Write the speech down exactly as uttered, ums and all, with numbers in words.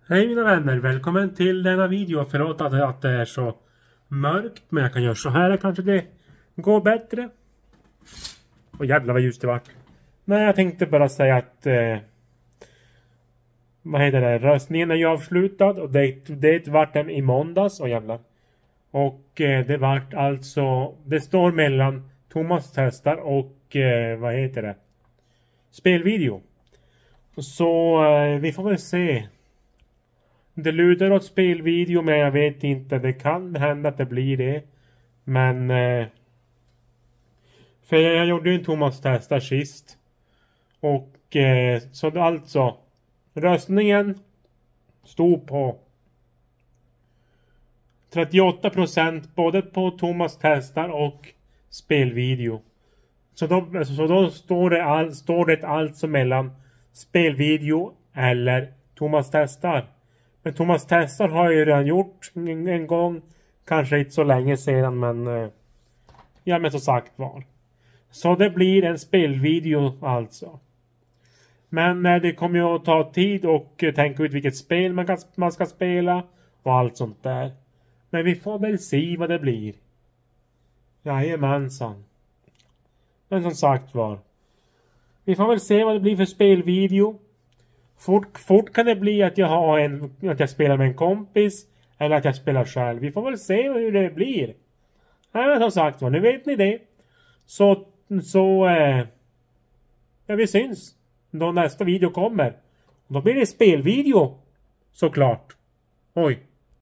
Hej mina vänner, välkommen till denna video. Förlåt att, att det är så mörkt, men jag kan göra så här, kanske det går bättre. Och jävlar vad ljust det var. Nej, jag tänkte bara säga att eh, vad heter det, röstningen är ju avslutad. Och det, det vart den i måndags, och jävlar. Och eh, det vart alltså, det står mellan Thomas testar och eh, vad heter det, spelvideo. Så eh, vi får väl se. Det lutar åt spelvideo, men jag vet inte. Det kan hända att det blir det. Men eh, för jag, jag gjorde ju en Thomas testar sist. Och eh, så alltså röstningen stod på trettioåtta procent både på Thomas testar och spelvideo. Så då, så då står, det all, står det alltså mellan spelvideo eller Thomas testar. Men Thomas testar har ju redan gjort en, en gång. Kanske inte så länge sedan, men eh, ja, men så sagt var. Så det blir en spelvideo alltså. Men eh, det kommer ju att ta tid och eh, tänka ut vilket spel man, kan, man ska spela och allt sånt där. Men vi får väl se vad det blir. Jajamensan. Men som sagt var. Vi får väl se vad det blir för spelvideo. Fort, fort kan det bli att jag har en, att jag spelar med en kompis eller att jag spelar själv. Vi får väl se hur det blir. Ja, men som sagt var, nu vet ni det. Så, så eh, ja, vi syns då nästa video kommer. Då blir det spelvideo, såklart. Oj.